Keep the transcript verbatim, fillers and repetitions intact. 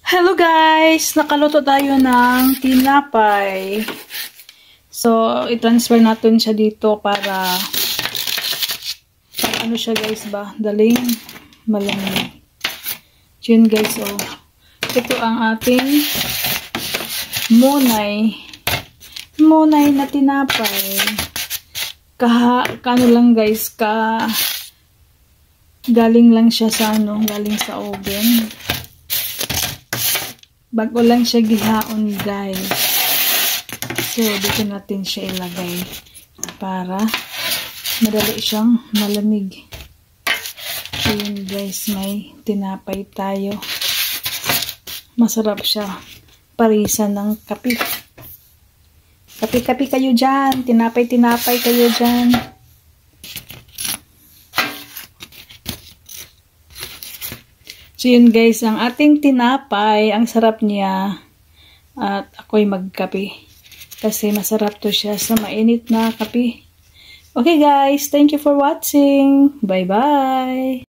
Hello guys! Nakaluto tayo ng tinapay. So, i-transfer natin siya dito para, para ano siya guys ba? Daling malamig. Yun guys, oh. Ito ang ating munay. Munay na tinapay. Kaha, kano lang guys, ka galing lang siya sa ano, galing sa oven. Bago lang siya gihaon guys. So, dito natin siya ilagay para madali siyang malamig. Ayun guys, may tinapay tayo. Masarap siya. Parisan ng kape. Kape-kape kayo dyan. Tinapay-tinapay kayo dyan. So yun guys, ang ating tinapay, ang sarap niya. At ako'y magkape. Kasi masarap to siya sa mainit na kape. Okay guys, thank you for watching. Bye-bye!